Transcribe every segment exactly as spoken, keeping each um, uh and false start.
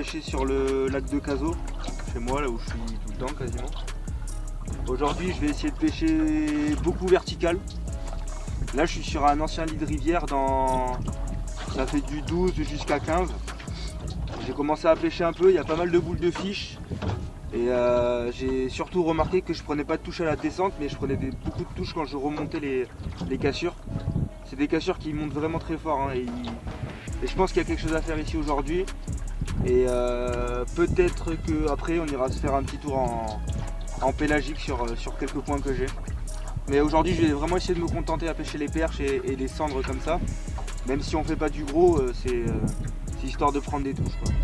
pêcher sur le lac de Cazaux, chez moi, là où je suis tout le temps quasiment. Aujourd'hui, je vais essayer de pêcher beaucoup vertical. Là, je suis sur un ancien lit de rivière, dans... ça fait du douze jusqu'à quinze. J'ai commencé à pêcher un peu, il y a pas mal de boules de fiches. Et euh, j'ai surtout remarqué que je prenais pas de touche à la descente, mais je prenais des, beaucoup de touches quand je remontais les, les cassures. C'est des cassures qui montent vraiment très fort, hein, et, et je pense qu'il y a quelque chose à faire ici aujourd'hui. Et euh, peut-être qu'après on ira se faire un petit tour en, en pélagique sur, sur quelques points que j'ai. Mais aujourd'hui je vais vraiment essayer de me contenter à pêcher les perches et, et les cendres comme ça. Même si on fait pas du gros, c'est euh, histoire de prendre des touches, quoi.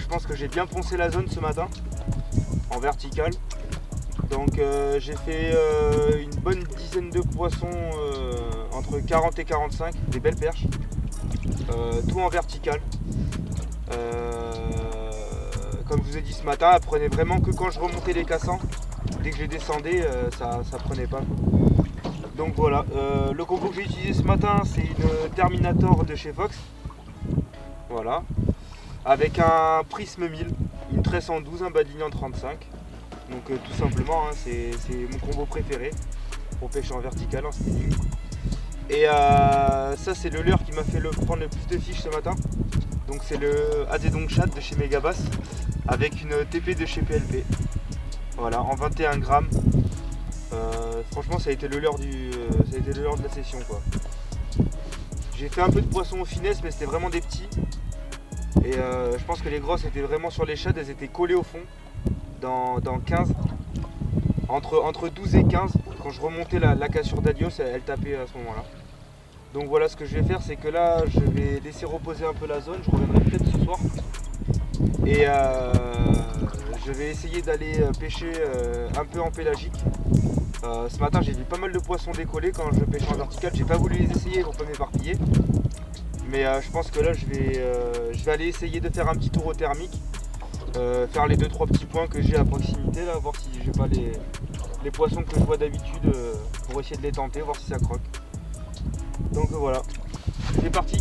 je pense que j'ai bien poncé la zone ce matin en vertical. Donc euh, j'ai fait euh, une bonne dizaine de poissons euh, entre quarante et quarante-cinq, des belles perches, euh, tout en vertical. Euh, comme je vous ai dit ce matin, elle prenait vraiment que quand je remontais les cassants. Dès que je les descendais, euh, ça, ça prenait pas. Donc voilà, euh, le combo que j'ai utilisé ce matin, c'est une Terminator de chez Fox. Voilà, avec un Prisme mille, une treize cent douze, un Badini en trente-cinq. Donc euh, tout simplement, hein, c'est mon combo préféré pour pêcher en vertical, en spinning. Et euh, ça, c'est le leurre qui m'a fait le, prendre le plus de fiches ce matin. Donc c'est le Adedong Chat de chez Megabass avec une T P de chez P L P. Voilà, en vingt et un grammes. Euh, franchement, ça a été le leurre du, euh, ça a été le leurre de la session, quoi. J'ai fait un peu de poissons aux finesses, mais c'était vraiment des petits. Et euh, je pense que les grosses étaient vraiment sur les chats, elles étaient collées au fond. Dans, dans quinze, entre, entre douze et quinze, quand je remontais la, la cassure d'Adios, elle, elle tapait à ce moment là. Donc voilà, ce que je vais faire, c'est que là je vais laisser reposer un peu la zone, je reviendrai peut-être ce soir et euh, je vais essayer d'aller pêcher euh, un peu en pélagique. Euh, ce matin j'ai vu pas mal de poissons décoller quand je pêche en vertical, j'ai pas voulu les essayer pour pas m'éparpiller, mais euh, je pense que là je vais, euh, je vais aller essayer de faire un petit tour au thermique. Euh, faire les deux trois petits points que j'ai à proximité là, voir si j'ai pas les, les poissons que je vois d'habitude euh, pour essayer de les tenter, voir si ça croque. Donc euh, voilà, c'est parti.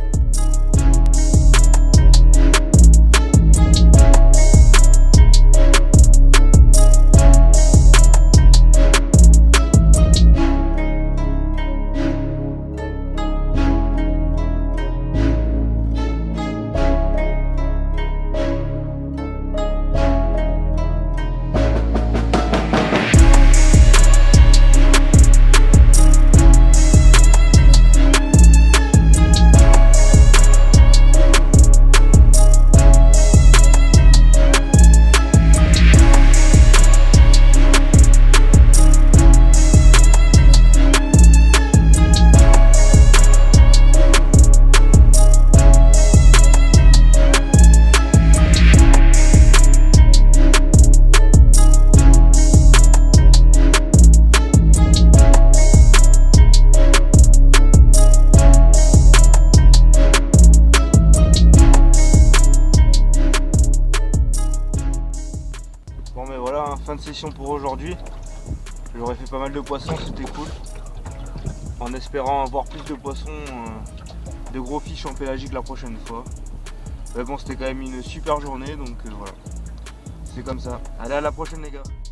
Bon mais voilà, hein, fin de session pour aujourd'hui. J'aurais fait pas mal de poissons, c'était cool. En espérant avoir plus de poissons, euh, de gros fiches en pélagique la prochaine fois. Mais bon, c'était quand même une super journée, donc euh, voilà. C'est comme ça. Allez, à la prochaine les gars.